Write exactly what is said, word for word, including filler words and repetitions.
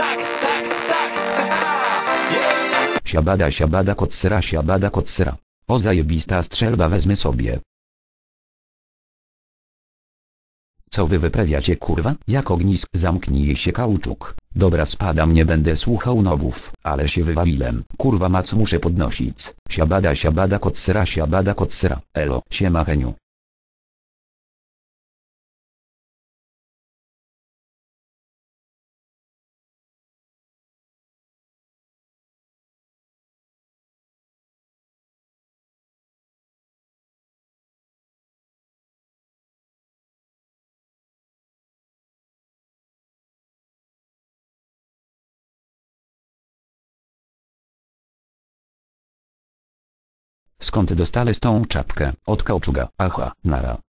tak, tak, tak, haha, yeah. Siabada siabada kocera siabada kocera. O zajebista strzelba wezmę sobie. Co wy wyprawiacie kurwa? Jak ognisk zamknij się kauczuk. Dobra spadam nie będę słuchał nobów, ale się wywaliłem. Kurwa mac muszę podnosić. Siabada siabada kocera siabada kocera. Elo, siema Heniu. Skąd dostałeś tą czapkę? Od kauczuga. Aha, nara.